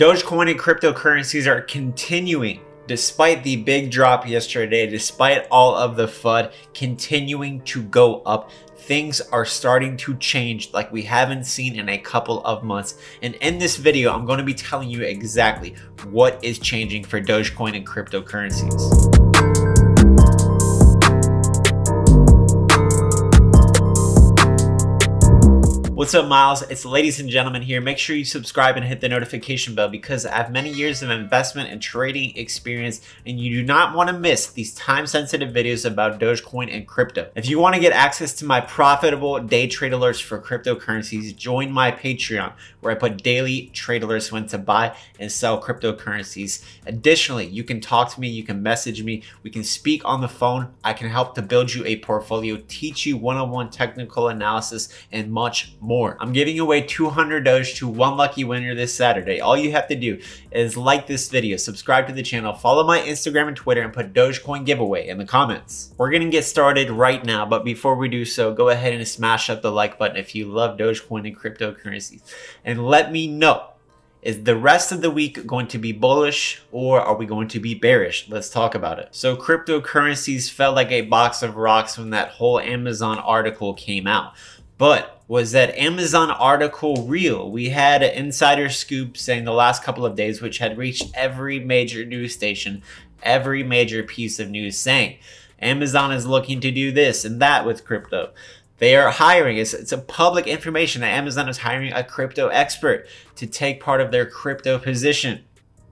Dogecoin and cryptocurrencies are continuing, despite the big drop yesterday, despite all of the FUD, continuing to go up. Things are starting to change like we haven't seen in a couple of months. And in this video, I'm going to be telling you exactly what is changing for Dogecoin and cryptocurrencies. What's up, Miles? It's ladies and gentlemen here. Make sure you subscribe and hit the notification bell because I have many years of investment and trading experience, and you do not want to miss these time-sensitive videos about Dogecoin and crypto. If you want to get access to my profitable day trade alerts for cryptocurrencies, join my Patreon, where I put daily trade alerts when to buy and sell cryptocurrencies. Additionally, you can talk to me, you can message me, we can speak on the phone. I can help to build you a portfolio, teach you one-on-one technical analysis, and much more. I'm giving away 200 Doge to one lucky winner this Saturday. All you have to do is like this video, subscribe to the channel, follow my Instagram and Twitter, and put Dogecoin giveaway in the comments. We're gonna get started right now, but before we do so, go ahead and smash up the like button if you love Dogecoin and cryptocurrencies. And let me know, is the rest of the week going to be bullish or are we going to be bearish? Let's talk about it. So cryptocurrencies felt like a box of rocks when that whole Amazon article came out. But was that Amazon article real? We had an insider scoop saying the last couple of days, which had reached every major news station, every major piece of news saying Amazon is looking to do this and that with crypto. They are hiring, it's a public information that Amazon is hiring a crypto expert to take part of their crypto position.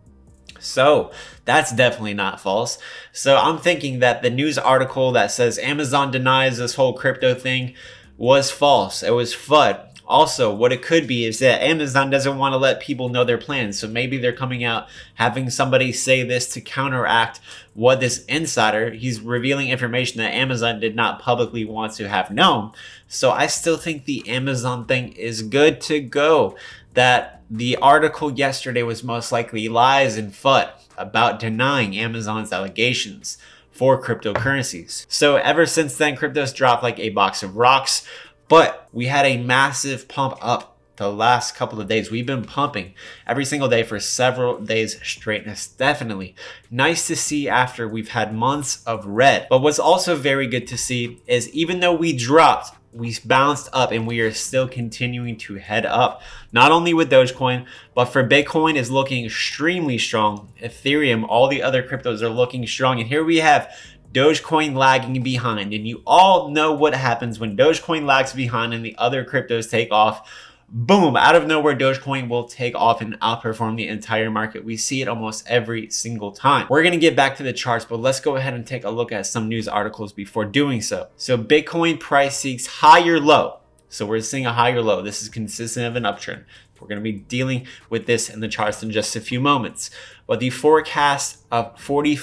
So that's definitely not false. So I'm thinking that the news article that says Amazon denies this whole crypto thing was false. It was FUD. Also, what it could be is that Amazon doesn't want to let people know their plans. So maybe they're coming out having somebody say this to counteract what this insider, he's revealing information that Amazon did not publicly want to have known. So I still think the Amazon thing is good to go. That the article yesterday was most likely lies and FUD about denying Amazon's allegations for cryptocurrencies. So ever since then, crypto's dropped like a box of rocks, but we had a massive pump up the last couple of days. We've been pumping every single day for several days straight, and it's definitely nice to see after we've had months of red. But what's also very good to see is even though we dropped, we bounced up and we are still continuing to head up. Not only with Dogecoin, but for Bitcoin is looking extremely strong. Ethereum, all the other cryptos are looking strong. And here we have Dogecoin lagging behind. And you all know what happens when Dogecoin lags behind and the other cryptos take off. Boom, out of nowhere, Dogecoin will take off and outperform the entire market. We see it almost every single time. We're going to get back to the charts, but let's go ahead and take a look at some news articles before doing so. So Bitcoin price seeks higher low. So we're seeing a higher low. This is consistent of an uptrend. We're going to be dealing with this in the charts in just a few moments. But the forecast of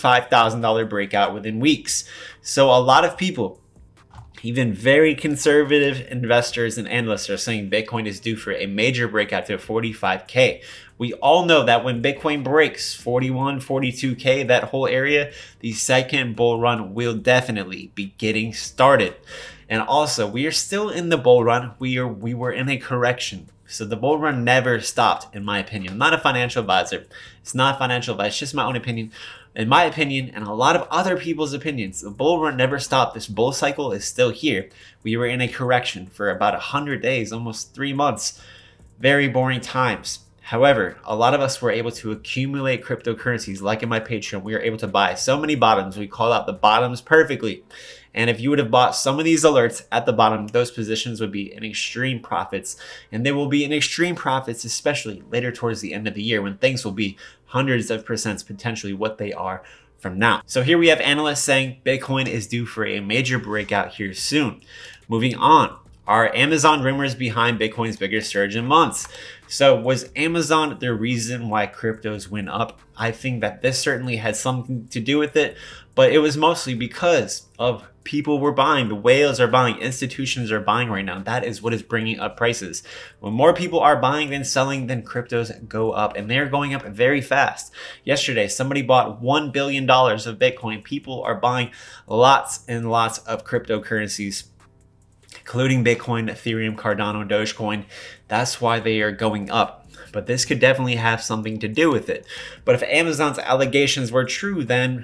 $45,000 breakout within weeks. So a lot of people, even very conservative investors and analysts, are saying Bitcoin is due for a major breakout to 45K. We all know that when Bitcoin breaks 41, 42K, that whole area, the second bull run will definitely be getting started. And also, we are still in the bull run. We were in a correction. So the bull run never stopped, in my opinion. I'm not a financial advisor. It's not financial advice, it's just my own opinion. In my opinion, and a lot of other people's opinions, the bull run never stopped. This bull cycle is still here. We were in a correction for about 100 days, almost 3 months. Very boring times. However, a lot of us were able to accumulate cryptocurrencies, like in my Patreon. We were able to buy so many bottoms. We call out the bottoms perfectly. And if you would have bought some of these alerts at the bottom, those positions would be in extreme profits. And they will be in extreme profits, especially later towards the end of the year when things will be hundreds of percents potentially what they are from now. So here we have analysts saying Bitcoin is due for a major breakout here soon. Moving on. Are Amazon rumors behind Bitcoin's biggest surge in months? So was Amazon the reason why cryptos went up? I think that this certainly had something to do with it, but it was mostly because of people were buying. The whales are buying. Institutions are buying right now. That is what is bringing up prices. When more people are buying than selling, then cryptos go up, and they're going up very fast. Yesterday, somebody bought $1 billion of Bitcoin. People are buying lots and lots of cryptocurrencies, including Bitcoin, Ethereum, Cardano, Dogecoin. That's why they are going up. but this could definitely have something to do with it. But if Amazon's allegations were true,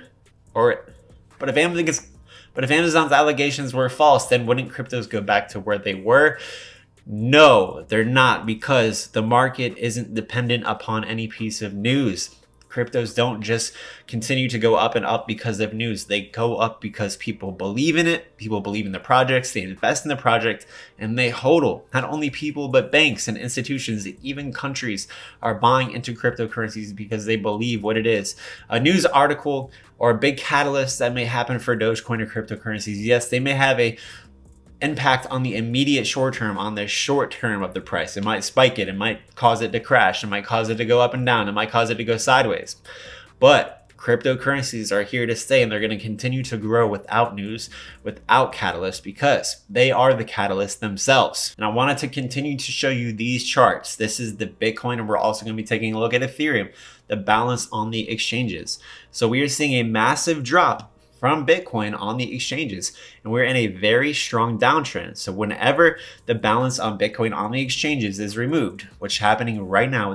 but if Amazon's allegations were false, then wouldn't cryptos go back to where they were? No, they're not, because the market isn't dependent upon any piece of news. Cryptos don't just continue to go up and up because of news. They go up because people believe in it. People believe in the projects. They invest in the project and they hodl. Not only people, but banks and institutions, even countries are buying into cryptocurrencies because they believe what it is. A news article or a big catalyst that may happen for Dogecoin or cryptocurrencies, yes, they may have a impact on the immediate short term, on the short term of the price. It might spike it, it might cause it to crash, it might cause it to go up and down, it might cause it to go sideways. But cryptocurrencies are here to stay, and they're going to continue to grow without news, without catalysts, because they are the catalyst themselves. And I wanted to continue to show you these charts. This is the Bitcoin, and we're also going to be taking a look at Ethereum, the balance on the exchanges. So we are seeing a massive drop from Bitcoin on the exchanges, and we're in a very strong downtrend. So whenever the balance on Bitcoin on the exchanges is removed, which is happening right now,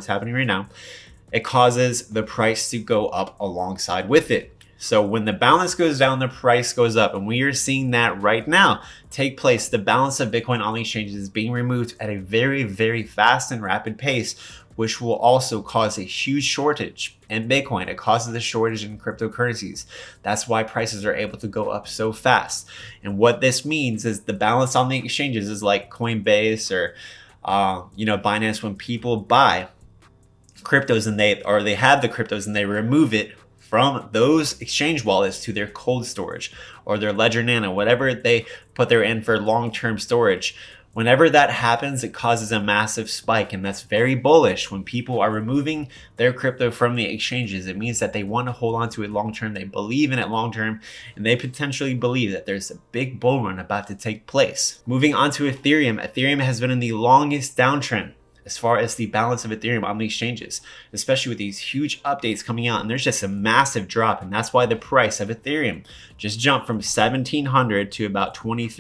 it causes the price to go up alongside with it. So when the balance goes down, the price goes up, and we are seeing that right now take place. The balance of Bitcoin on the exchanges is being removed at a very, very fast and rapid pace, which will also cause a huge shortage in Bitcoin. It causes a shortage in cryptocurrencies. That's why prices are able to go up so fast. And what this means is the balance on the exchanges is like Coinbase or Binance. When people buy cryptos and they have the cryptos and they remove it from those exchange wallets to their cold storage or their Ledger Nano, whatever they put their in for long-term storage. Whenever that happens, it causes a massive spike, and that's very bullish. When people are removing their crypto from the exchanges, it means that they want to hold on to it long term, they believe in it long term, and they potentially believe that there's a big bull run about to take place. Moving on to Ethereum. Ethereum has been in the longest downtrend as far as the balance of Ethereum on the exchanges, especially with these huge updates coming out, and there's just a massive drop, and that's why the price of Ethereum just jumped from 1,700 to about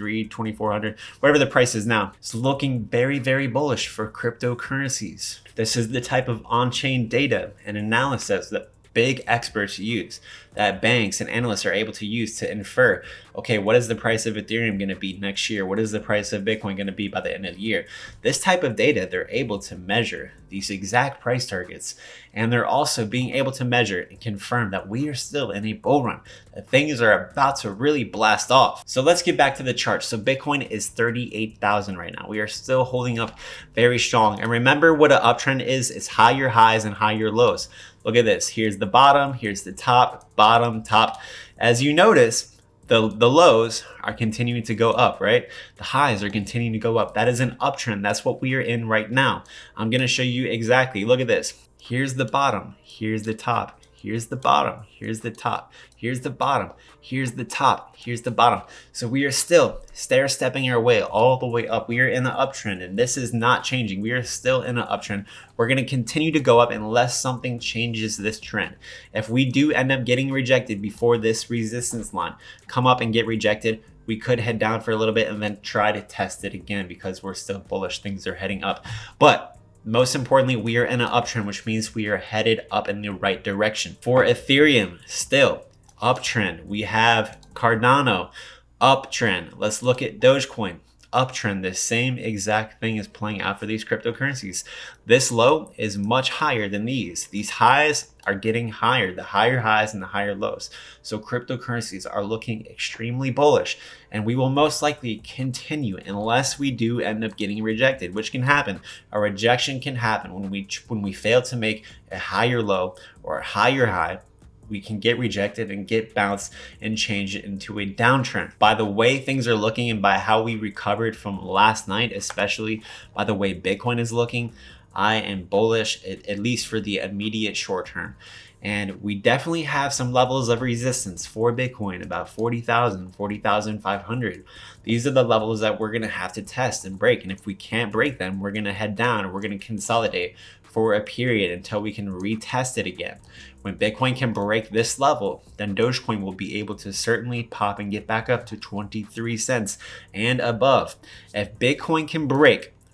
2,400, whatever the price is now. It's looking very, very bullish for cryptocurrencies. This is the type of on-chain data and analysis that big experts use, that banks and analysts are able to use to infer, okay, what is the price of Ethereum going to be next year? What is the price of Bitcoin going to be by the end of the year? This type of data, they're able to measure these exact price targets, and they're also being able to measure and confirm that we are still in a bull run, that things are about to really blast off. So let's get back to the chart. So Bitcoin is 38,000 right now. We are still holding up very strong. And remember what an uptrend is. It's higher highs and higher lows. Look at this. Here's the bottom, here's the top, bottom, top. As you notice, the lows are continuing to go up, right? The highs are continuing to go up. That is an uptrend. That's what we are in right now. I'm going to show you exactly. Look at this. Here's the bottom, here's the top, here's the bottom, here's the top, here's the bottom, here's the top, here's the bottom. So we are still stair-stepping our way all the way up. We are in an uptrend, and this is not changing. We are still in an uptrend. We're going to continue to go up unless something changes this trend. If we do end up getting rejected before this resistance line come up and get rejected, we could head down for a little bit and then try to test it again because we're still bullish. Things are heading up. But most importantly, we are in an uptrend, which means we are headed up in the right direction. For Ethereum, still uptrend. We have Cardano, uptrend. Let's look at Dogecoin, uptrend. The same exact thing is playing out for these cryptocurrencies. This low is much higher than these. These highs are getting higher, the higher highs and the higher lows. So cryptocurrencies are looking extremely bullish, and we will most likely continue unless we do end up getting rejected, which can happen. A rejection can happen when we fail to make a higher low or a higher high. We can get rejected and get bounced and change it into a downtrend. By the way things are looking and by how we recovered from last night, especially by the way Bitcoin is looking, I am bullish, at least for the immediate short term. And we definitely have some levels of resistance for Bitcoin, about 40,000, 40,500. These are the levels that we're going to have to test and break. And if we can't break them, we're going to head down and we're going to consolidate for a period until we can retest it again. When Bitcoin can break this level, then Dogecoin will be able to certainly pop and get back up to 23 cents and above. If Bitcoin can break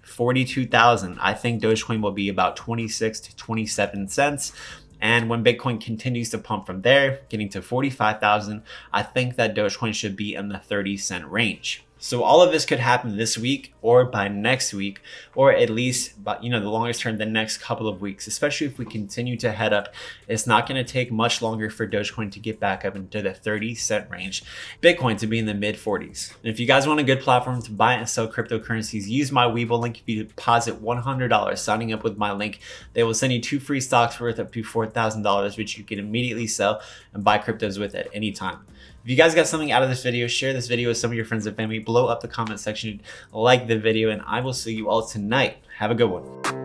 42,000. I think Dogecoin will be about 26 to 27 cents. And when Bitcoin continues to pump from there, getting to 45,000, I think that Dogecoin should be in the 30-cent range. So all of this could happen this week or by next week, or at least by, the longest term, the next couple of weeks, especially if we continue to head up. It's not going to take much longer for Dogecoin to get back up into the 30-cent range, Bitcoin to be in the mid 40s. And if you guys want a good platform to buy and sell cryptocurrencies, use my Webull link. If you deposit $100 signing up with my link, they will send you 2 free stocks worth up to $4,000, which you can immediately sell and buy cryptos with at any time. If you guys got something out of this video, share this video with some of your friends and family. Blow up the comment section, like the video, and I will see you all tonight. Have a good one.